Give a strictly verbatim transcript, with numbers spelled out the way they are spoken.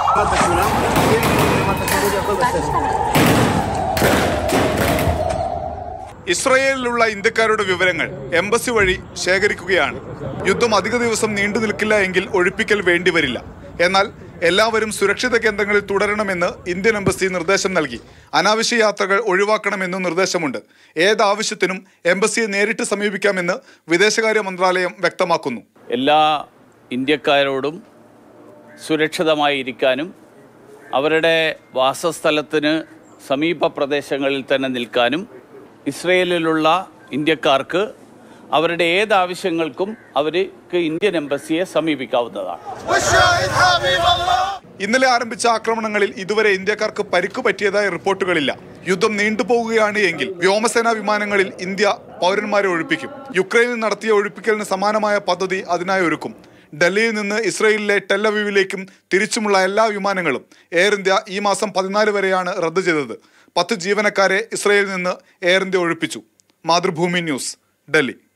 ഇസ്രയേലിലുള്ള ഇന്ത്യക്കാരുടെ വിവരങ്ങൾ എംബസി വഴി ശേഖരിക്കുകയാണ്. യുദ്ധം അധിക ദിവസം നീണ്ടു നിൽക്കില്ല എങ്കിൽ ഒഴിപ്പിക്കൽ വേണ്ടിവരില്ല. എന്നാൽ എല്ലാവരും സുരക്ഷിത കേന്ദ്രങ്ങളിൽ തുടരണമെന്ന് ഇന്ത്യൻ എംബസി നിർദ്ദേശം നൽകി. അനാവശ്യ യാത്രകൾ ഒഴിവാക്കണമെന്നും നിർദ്ദേശമുണ്ട്. ഏതാവശ്യത്തിനും എംബസിയെ നേരിട്ട് സമീപിക്കാമെന്ന് വിദേശകാര്യ മന്ത്രാലയം വ്യക്തമാക്കുന്നു. എല്ലാ ഇന്ത്യക്കാരോടും സുരക്ഷിതമായി ഇരിക്കാനും അവരുടെ വാസസ്ഥലത്തിന് സമീപ പ്രദേശങ്ങളിൽ തന്നെ നിൽക്കാനും ഇസ്രയേലിലുള്ള ഇന്ത്യക്കാർക്ക് അവരുടെ ഏതാവശ്യങ്ങൾക്കും അവർക്ക് ഇന്ത്യൻ എംബസിയെ സമീപിക്കാവുന്നതാണ്. ഇന്നലെ ആരംഭിച്ച ആക്രമണങ്ങളിൽ ഇതുവരെ ഇന്ത്യക്കാർക്ക് പരിക്കു പറ്റിയതായി റിപ്പോർട്ടുകളില്ല. യുദ്ധം നീണ്ടുപോകുകയാണ് എങ്കിൽ വ്യോമസേനാ വിമാനങ്ങളിൽ ഇന്ത്യ പൗരന്മാരെ ഒഴിപ്പിക്കും. യുക്രൈനിൽ നടത്തിയ ഒഴിപ്പിക്കലിന് സമാനമായ പദ്ധതി അതിനായി ഒരുക്കും. ഡൽഹിയിൽ നിന്ന് ഇസ്രയേലിലെ ടെല്ലവീവിലേക്കും തിരിച്ചുമുള്ള എല്ലാ വിമാനങ്ങളും എയർ ഇന്ത്യ ഈ മാസം പതിനാല് വരെയാണ് റദ്ദു ചെയ്തത്. പത്ത് ജീവനക്കാരെ ഇസ്രയേലിൽ നിന്ന് എയർ ഇന്ത്യ ഒഴിപ്പിച്ചു. മാതൃഭൂമി ന്യൂസ്, ഡൽഹി.